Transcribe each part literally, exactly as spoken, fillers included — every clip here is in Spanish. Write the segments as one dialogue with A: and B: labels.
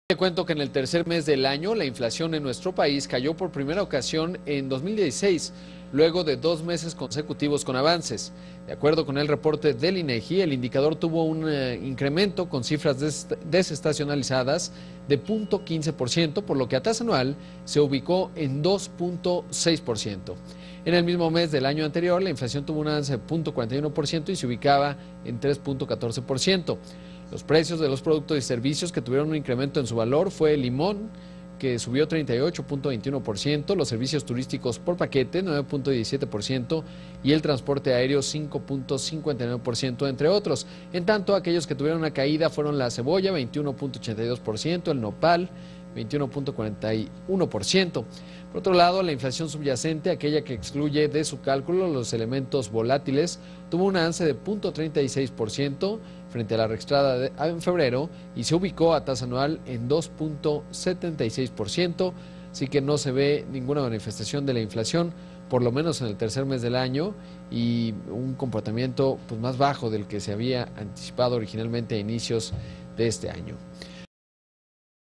A: Te cuento que en el tercer mes del año la inflación en nuestro país cayó por primera ocasión en dos mil dieciséis, luego de dos meses consecutivos con avances. De acuerdo con el reporte del INEGI, el indicador tuvo un eh, incremento con cifras des desestacionalizadas de cero punto quince por ciento, por lo que a tasa anual se ubicó en dos punto seis por ciento. En el mismo mes del año anterior, la inflación tuvo un avance de cero punto cuarenta y uno por ciento y se ubicaba en tres punto catorce por ciento. Los precios de los productos y servicios que tuvieron un incremento en su valor fue el limón, que subió treinta y ocho punto veintiuno por ciento, los servicios turísticos por paquete nueve punto diecisiete por ciento y el transporte aéreo cinco punto cincuenta y nueve por ciento, entre otros. En tanto, aquellos que tuvieron una caída fueron la cebolla, veintiuno punto ochenta y dos por ciento, el nopal, veintiuno punto cuarenta y uno por ciento. Por otro lado, la inflación subyacente, aquella que excluye de su cálculo los elementos volátiles, tuvo un avance de cero punto treinta y seis por ciento frente a la registrada de, en febrero y se ubicó a tasa anual en dos punto setenta y seis por ciento, así que no se ve ninguna manifestación de la inflación, por lo menos en el tercer mes del año, y un comportamiento pues, más bajo del que se había anticipado originalmente a inicios de este año.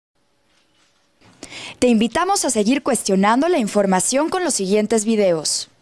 B: Te invitamos a seguir cuestionando la información con los siguientes videos.